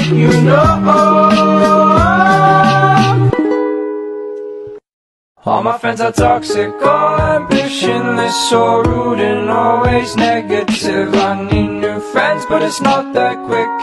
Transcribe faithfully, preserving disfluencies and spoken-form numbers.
you know. All my friends are toxic, all ambitionless, so rude and always negative. I need new friends, but it's not that quick.